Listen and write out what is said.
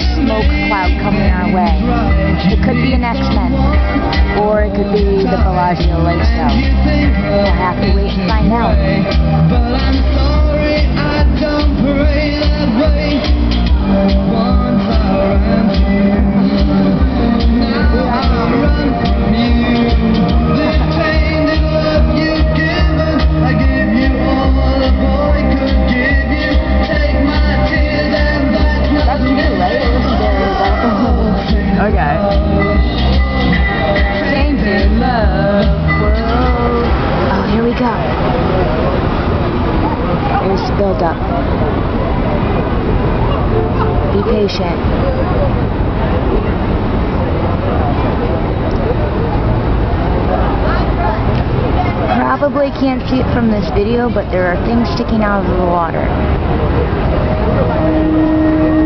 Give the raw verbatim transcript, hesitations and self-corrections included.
smoke cloud coming our way. It could be an X-Men, or it could be the Bellagio Lake Show. We'll have to wait and find out. But I'm sorry I don't pray that way. One fire and two. Now I run from you. This tainted love you've given, I give you all a boy could give you. Take my tears and that's what That's new, right? Okay. Tainted love world. Oh, here we go. There's the build up. Be patient. Probably can't see it from this video, but there are things sticking out of the water.